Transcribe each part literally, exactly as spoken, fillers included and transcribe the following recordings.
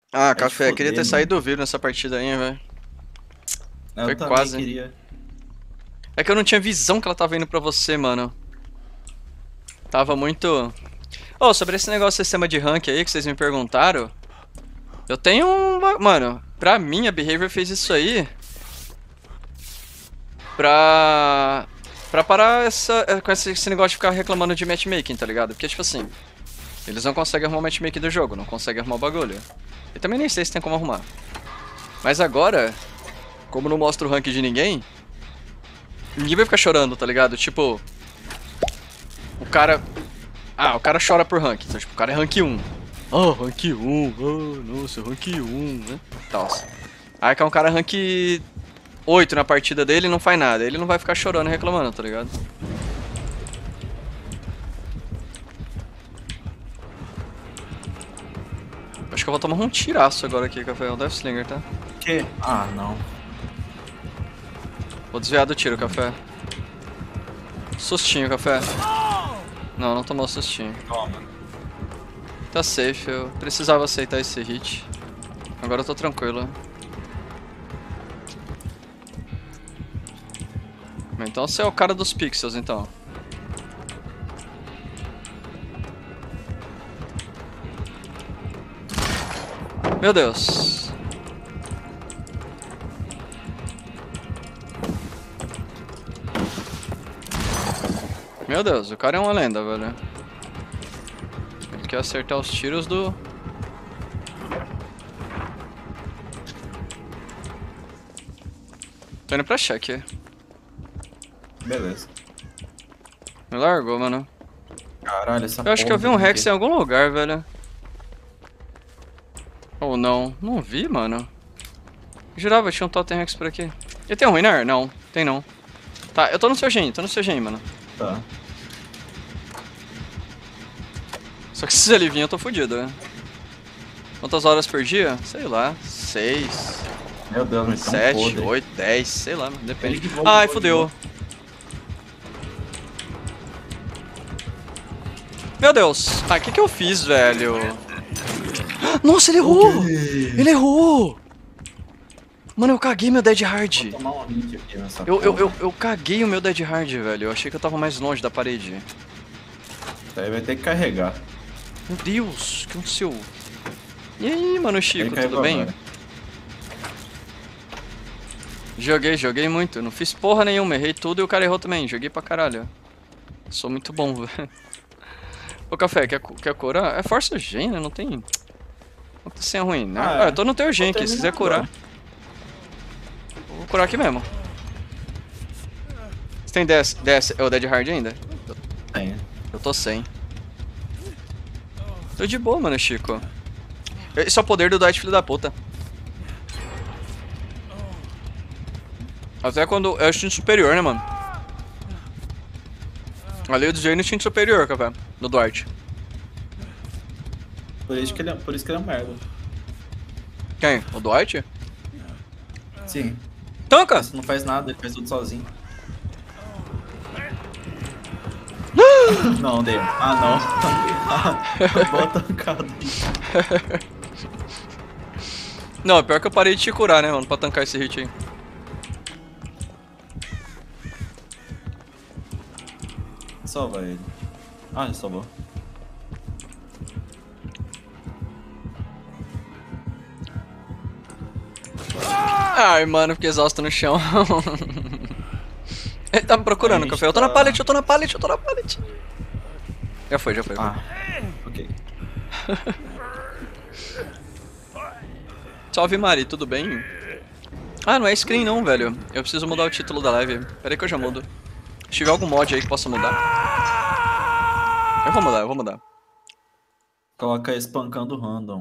Ah, É de café, queria foder, ter mano. saído do vivo nessa partida aí, velho. Eu Foi também quase. queria. É que eu não tinha visão que ela tava indo pra você, mano. Tava muito. Ô, sobre esse negócio de sistema de rank aí que vocês me perguntaram. Eu tenho um. ba- Mano, pra mim a Behavior fez isso aí pra. Pra parar essa, é, com esse, esse negócio de ficar reclamando de matchmaking, tá ligado? Porque, tipo assim, eles não conseguem arrumar o matchmaking do jogo, não conseguem arrumar o bagulho. E também nem sei se tem como arrumar. Mas agora, como não mostra o rank de ninguém, ninguém vai ficar chorando, tá ligado? Tipo, o cara. Ah, o cara chora por rank. Então, tipo, o cara é rank um. Oh, rank um. Oh, nossa, rank um, né? Tal. Aí que é um cara rank oito na partida dele e não faz nada. Ele não vai ficar chorando e reclamando, tá ligado? Acho que eu vou tomar um tiraço agora aqui, Café. É o Death Slinger, tá? Que? Ah, não. Vou desviar do tiro, Café. Sustinho, Café. Não, não tomou sustinho. Toma. Tá safe, eu precisava aceitar esse hit. Agora eu tô tranquilo. Então você é o cara dos pixels, então. Meu Deus. Meu Deus, o cara é uma lenda, velho. Ele quer acertar os tiros do... Tô indo pra check. Beleza. Me largou, mano. Caralho, essa Eu acho que eu vi porra um de Rex aqui. em algum lugar, velho. Ou não. Não vi, mano. Jurava que tinha um Totem Rex por aqui. E tem um Ruinar? Não, tem não. Tá, eu tô no seu gen, tô no seu gen, mano. Tá. Só que se ele vir, eu tô fudido, né? Quantas horas por dia? Sei lá. Seis, Meu Deus, me tão sete, podre. oito, dez, sei lá, mano, depende. Ele que voa, Ai, voa, fudeu. voa. Meu Deus. Ah, o que que eu fiz, velho? Nossa, ele errou! Ele errou! Mano, eu caguei meu Dead Hard. Vou tomar um hit aqui nessa Eu, eu, porra. eu, eu caguei o meu Dead Hard, velho. Eu achei que eu tava mais longe da parede. Daí vai ter que carregar. Meu Deus, o que aconteceu? E aí, mano, Chico, Ele caiu tudo bem? agora. Joguei, joguei muito. Não fiz porra nenhuma, errei tudo e o cara errou também. Joguei pra caralho. Sou muito bom, velho. Ô, Café, quer, cu- quer curar? É força o gen, né? Não tem... Não tem senha ruim, né? Ah, Ah, é. eu tô no teu gen aqui, se quiser curar. Vou curar aqui mesmo. Você tem D S, D S, é o Dead Hard ainda? Tem. Eu tô sem. Tô de boa, mano, Chico. Esse é o poder do Dwight, filho da puta. Até quando é o instinto superior, né, mano? Ali eu dizia no instinto superior, Café, do Dwight. Por isso que ele é, por isso que ele é um merda. Quem? O Dwight? Sim. Tanca! Esse não faz nada, ele faz tudo sozinho. Não, deu. Ah, não. Boa tancada. Não, pior que eu parei de te curar, né, mano, pra tancar esse hit aí. Salva ele. Ah, ele salvou. Ai, mano, fiquei exausto no chão. Ele tá me procurando, Aí Café. Eu tô está- na pallet, eu tô na pallet, eu tô na pallet. Já foi, já foi. Ah, ok. Salve, Mari, tudo bem? Ah, não é screen não, velho. Eu preciso mudar o título da live. Pera aí que eu já mudo. Se tiver algum mod aí que possa mudar. Eu vou mudar, eu vou mudar. Coloca espancando random.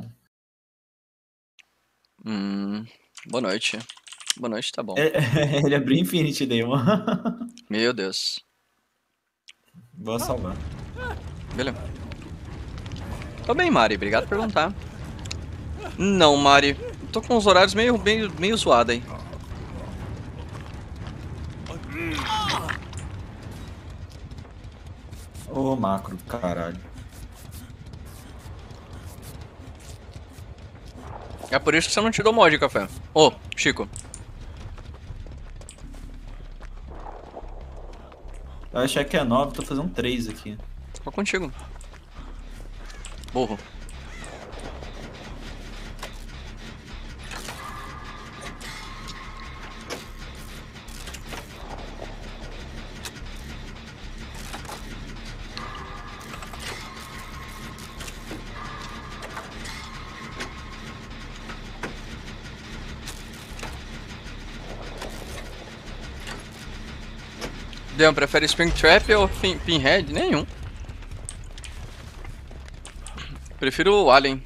Hum, boa noite. Boa noite, tá bom. É- ele abriu Infinity Day, mano. Meu Deus. Vou salvar. Beleza. Tô bem, Mari. Obrigado por perguntar. Não, Mari. Tô com os horários meio, meio, meio zoados aí. Ô, macro, caralho. É por isso que você não tirou mod, café. Ô, Chico. Eu achei que é nove, tô fazendo três aqui. Tô contigo. Burro. Deon, prefere Springtrap ou pin Pinhead? Nenhum. Prefiro o Alien.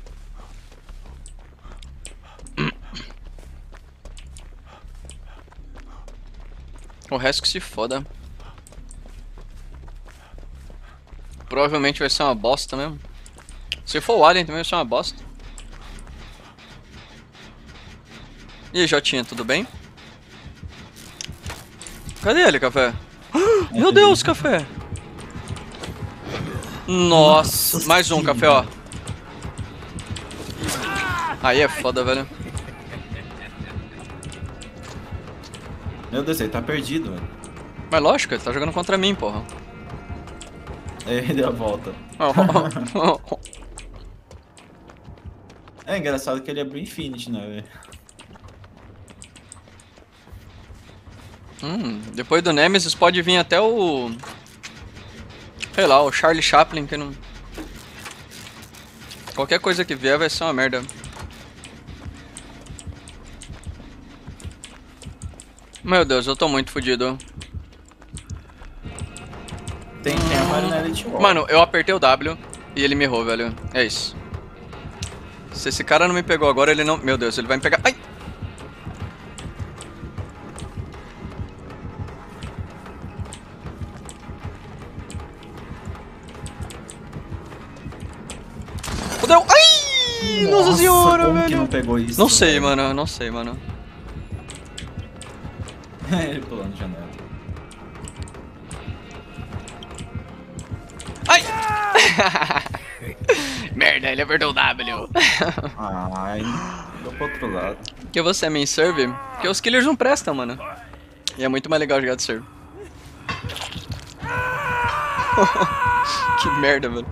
O resto que se foda. Provavelmente vai ser uma bosta mesmo. Se for o Alien também vai ser uma bosta. E aí, Jotinha, tudo bem? Cadê ele, café? Meu Deus, café! Nossa, Nossa mais um senhora. café, ó. Aí é foda, velho. Meu Deus, ele tá perdido, velho. Mas lógico, ele tá jogando contra mim, porra. Ele deu a volta. É engraçado que ele abriu Infinity, né, velho? Hum, depois do Nemesis pode vir até o... Sei lá, o Charlie Chaplin, que não... Qualquer coisa que vier vai ser uma merda. Meu Deus, eu tô muito fodido. Tem, tem a Marina Elite War. Mano, eu apertei o W e ele me errou, velho. É isso. Se esse cara não me pegou agora, ele não... Meu Deus, ele vai me pegar... Ai! Fudeu! Ai! Nossa, senhora, como velho! que não pegou isso? Não sei, velho? mano. Não sei, mano. Ele pulando janela. Ai! Merda, ele apertou o W. Ai, deu pro outro lado. Que você é main serve? Porque os killers não prestam, mano. E é muito mais legal jogar de serve. Que merda, velho.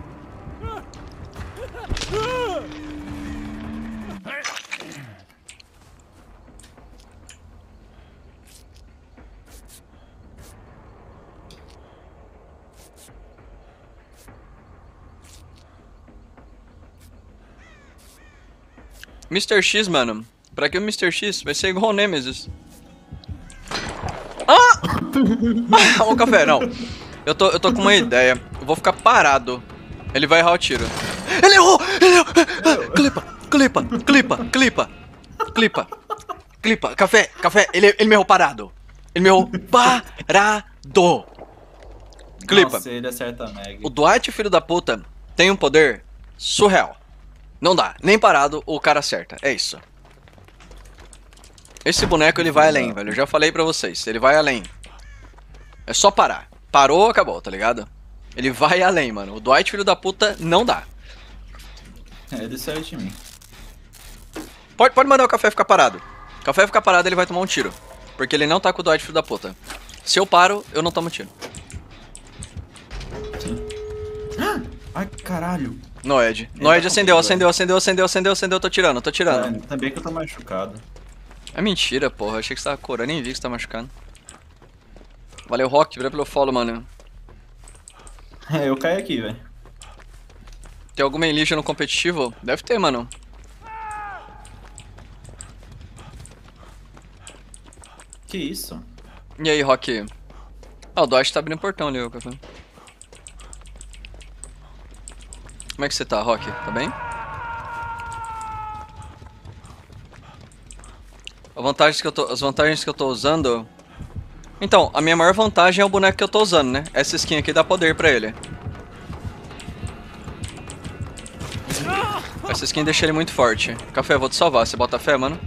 mister X, mano. Pra que o mister X? Vai ser igual o Nemesis. Ah! Ô, café, não. Eu tô, eu tô com uma ideia. Eu vou ficar parado. Ele vai errar o tiro. Ele errou! Ele errou! Clipa, clipa, clipa, clipa, clipa, clipa. Café, café. Ele, ele me errou parado. Ele me errou parado. Clipa. Nossa, ele acerta a Meg. O Dwight, filho da puta, tem um poder surreal. Não dá. Nem parado o cara acerta. É isso. Esse boneco, ele vai além, velho. Eu já falei pra vocês. Ele vai além. É só parar. Parou, acabou, tá ligado? Ele vai além, mano. O Dwight, filho da puta, não dá. É, ele saiu de mim. Pode, pode mandar o café ficar parado. O café ficar parado, ele vai tomar um tiro. Porque ele não tá com o Dwight, filho da puta. Se eu paro, eu não tomo tiro. Ai, caralho. Noed. Ele Noed tá acendeu, comigo, acendeu, acendeu, acendeu, acendeu, acendeu. Tô tirando, tô tirando. É, também que eu tô machucado. É mentira, porra. Achei que você tava corando, nem vi que você tá machucando. Valeu, Rock. Vira pelo follow, mano. É, eu caí aqui, velho. Tem alguma Elijah no competitivo? Deve ter, mano. Que isso? E aí, Rock? Ah, o Dodge tá abrindo o portão ali, ô café. Como é que você tá, Rock? Tá bem? A vantagem que eu tô, as vantagens que eu tô usando... Então, a minha maior vantagem é o boneco que eu tô usando, né? Essa skin aqui dá poder pra ele. Essa skin deixa ele muito forte. Café, eu vou te salvar. Você bota fé, mano?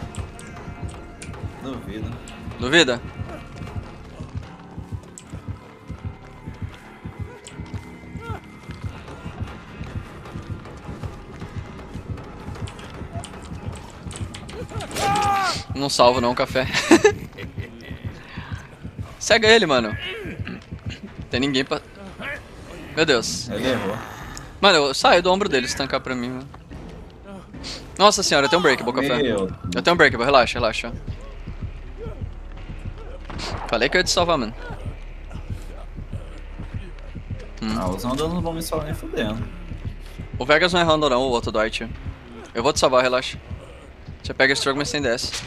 Duvido. Duvida? Não salvo não o café. Cega ele, mano. Tem ninguém pra... Meu Deus. Ele errou. Mano, eu saio do ombro dele se tancar pra mim, mano. Nossa senhora, eu tenho um breakable, café. Meu. Eu tenho um breakable, relaxa, relaxa. Falei que eu ia te salvar, mano. Hum. Ah, os Randall não vão me salvar nem fudendo. O Vegas não é random não, o outro Dwight. Eu vou te salvar, relaxa. Você pega Struggle, mas sem D S.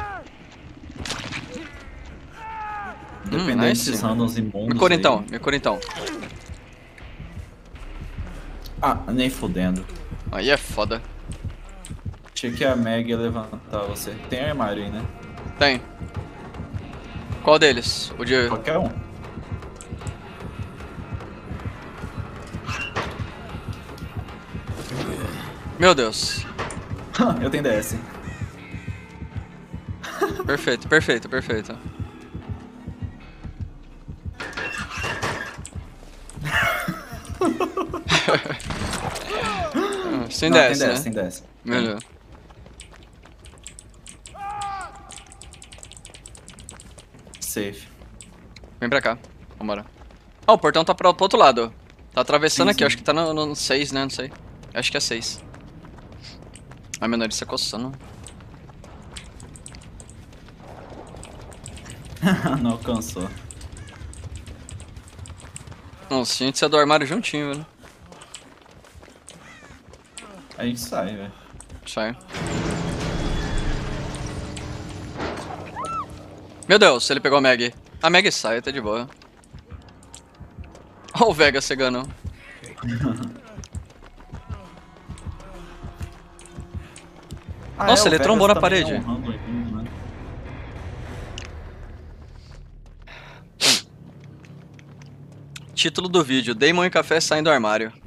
Dependendo Hum, nice. desses Randoms imundos. Me cura aí. então, me cura então. Ah, nem fudendo. Aí é foda. Achei que a Meg ia levantar você. Tem armário aí, né? Tem. Qual deles? O de... Qualquer um. Meu Deus. Eu tenho D S. Perfeito, perfeito, perfeito. Sem Não, D S, tem D S, né? tem D S. Melhor. Safe. Vem pra cá. Vambora. Ah, o portão tá pro, pro outro lado. Tá atravessando Sim, aqui, sim. acho que tá no seis, né? Não sei. Acho que é seis. A menor se coçando. Não alcançou. Nossa, a gente saiu do armário juntinho, velho. A gente sai, velho. Sai. Meu Deus, ele pegou a Meg. A Meg sai, tá de boa. Ó o Vega cegando. Ah, Nossa, é, o ele Vegas trombou na também parede. é um Randall imundo, né? Título do vídeo: Damon e Café saem do armário.